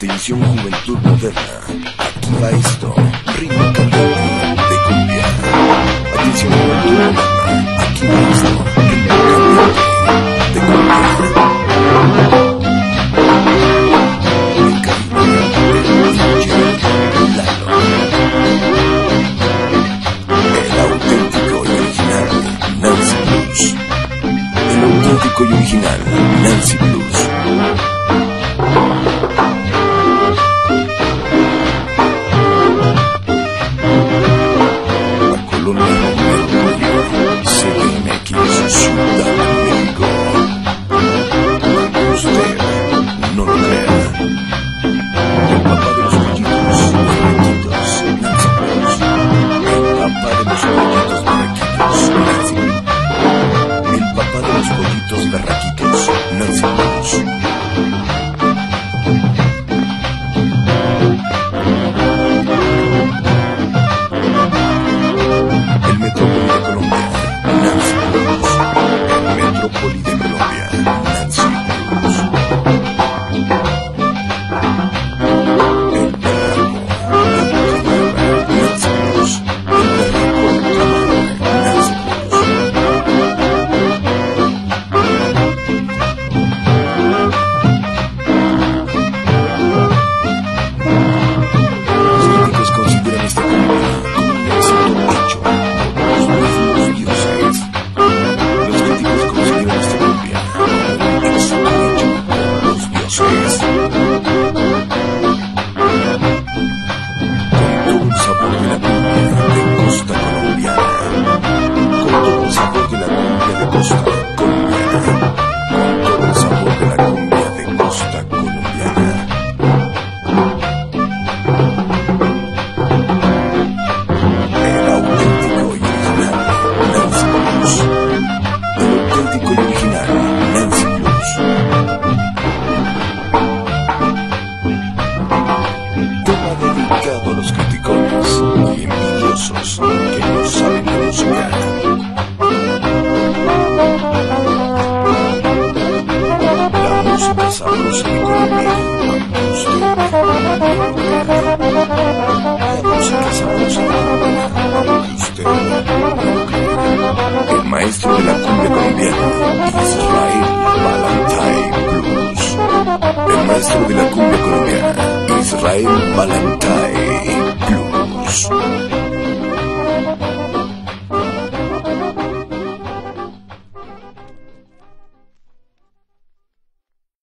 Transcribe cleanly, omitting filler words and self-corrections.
Atención juventud moderna, aquí va esto, ritmo caliente de cumbia. Atención juventud moderna, aquí va esto, ritmo caliente de cumbia. En cabina, DJ Lalo. El auténtico y original Nancy Blues. El auténtico y original Nancy Blues. Que no saben de música. La música sabrosa de Colombia. La música sabrosa de Colombia. Usted el maestro de la cumbia colombiana, Israel Valentine Blues. El maestro de la cumbia colombiana, Israel Valentine Blues.